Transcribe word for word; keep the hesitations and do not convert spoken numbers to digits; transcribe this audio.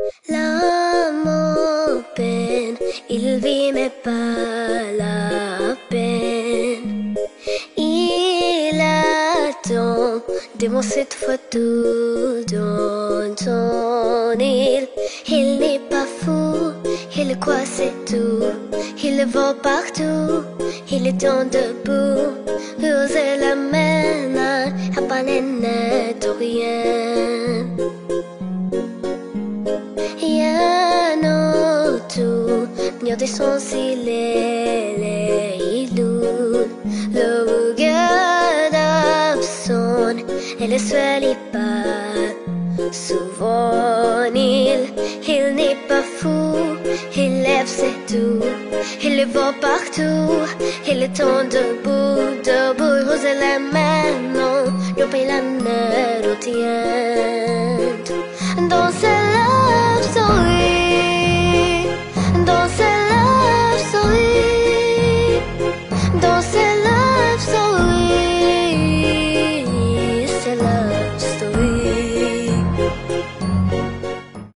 L'âme en peine, il vit mais pas la peine. Il attend de moi cette fois tout dans ton île. Il n'est pas fou, il croit c'est tout. Il va partout, il est en debout. Oser la main, à pas net rien. Yano tu, nyo de son silele ilun. Le gada son, et le soleil pas souvent il, il n'est pas fou, il lève c'est tout, il va partout, il est en debout, debout, rose la main, non, yo paye la nerf,